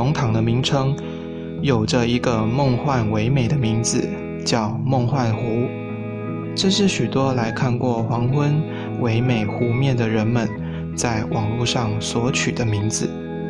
农塘的名称，有着一个梦幻唯美的名字，叫梦幻湖。这是许多来看过黄昏唯美湖面的人们在网络上所取的名字。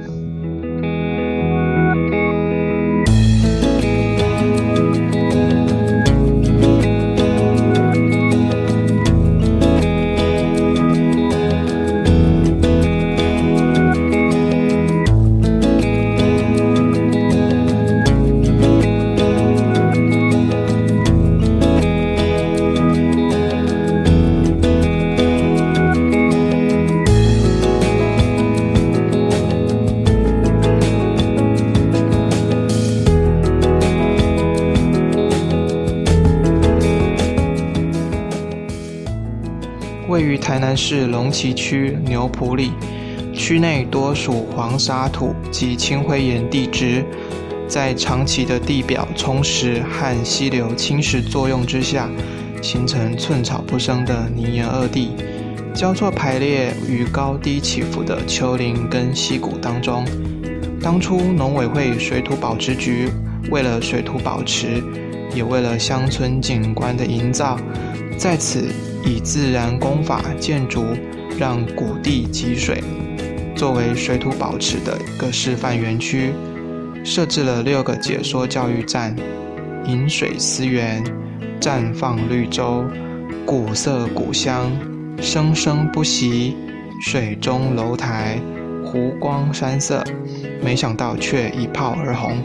位于台南市龙崎区牛埔里，区内多属黄砂土及青灰岩地质，在长期的地表冲蚀和溪流侵蚀作用之下，形成寸草不生的泥岩恶地，交错排列于高低起伏的丘陵跟溪谷当中。当初农委会水土保持局为了水土保持，也为了乡村景观的营造，在此以自然工法建筑让谷地集水，作为水土保持的一个示范园区，设置了6个解说教育站：饮水思源、绽放绿洲、古色古香、生生不息、水中楼台、湖光山色，没想到却一炮而红。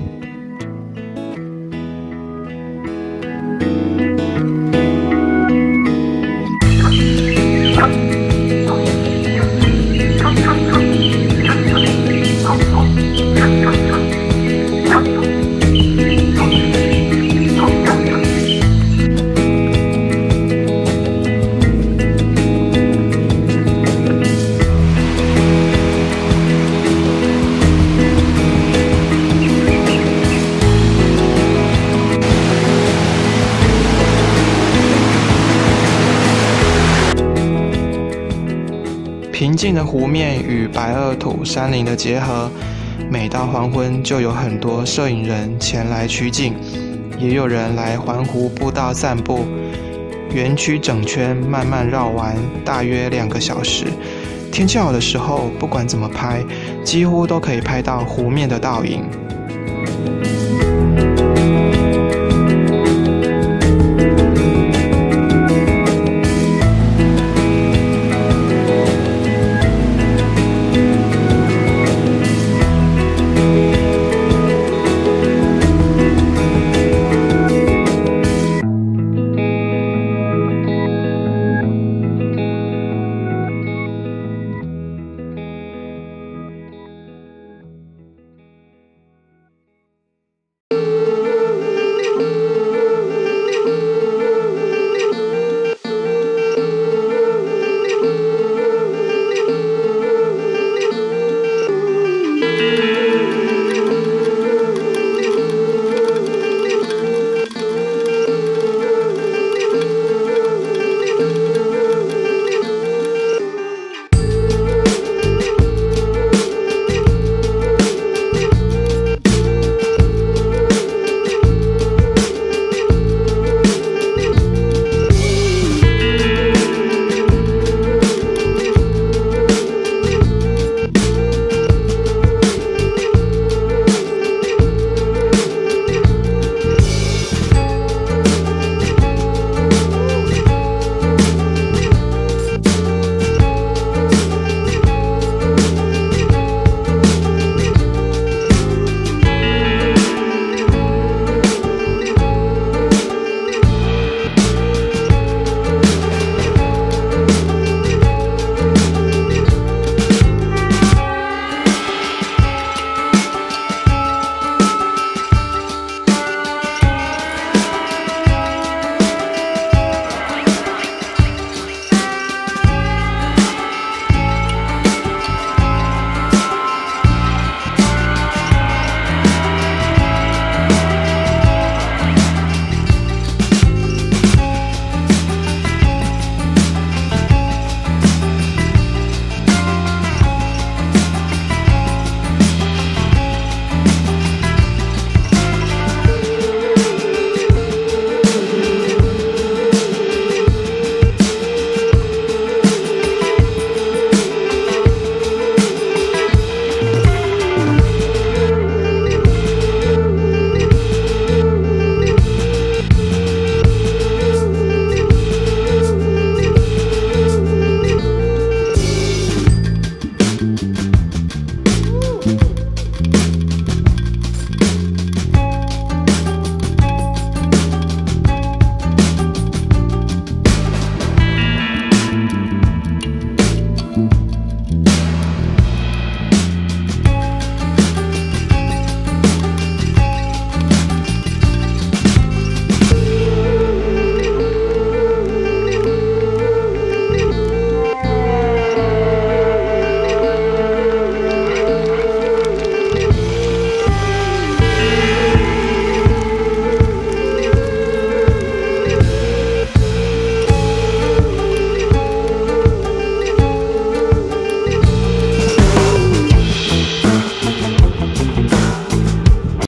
平静的湖面与白堊土山陵的结合，每到黄昏就有很多摄影人前来取景，也有人来环湖步道散步。园区整圈慢慢绕完，大约2个小时。天气好的时候，不管怎么拍，几乎都可以拍到湖面的倒影。